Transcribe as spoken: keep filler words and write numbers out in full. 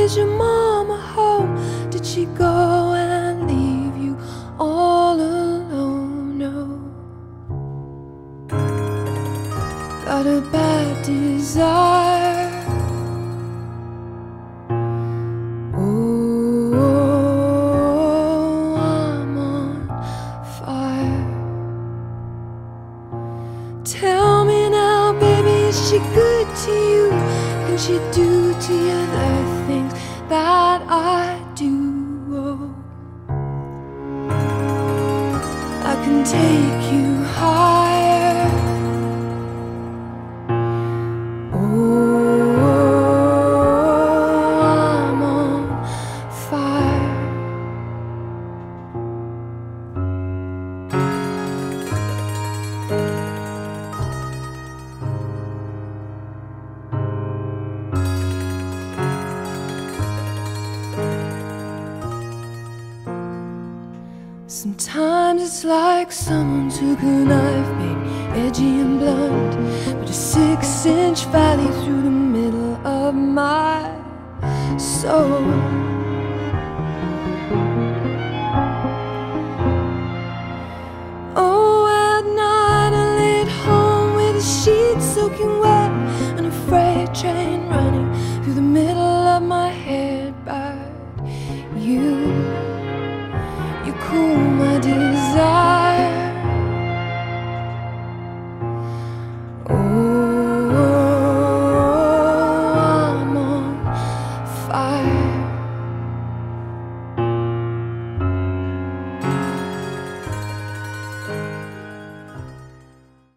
Is your mama home? Did she go and leave you all alone? No. Got a bad desire. Oh, I'm on fire. Tell me now, baby, is she good to you? Can she do to you the things that I do? Oh, I can take you higher. Oh, I'm on fire. Sometimes it's like someone took a knife, baby, edgy and blunt, but a six-inch valley through the middle of my soul.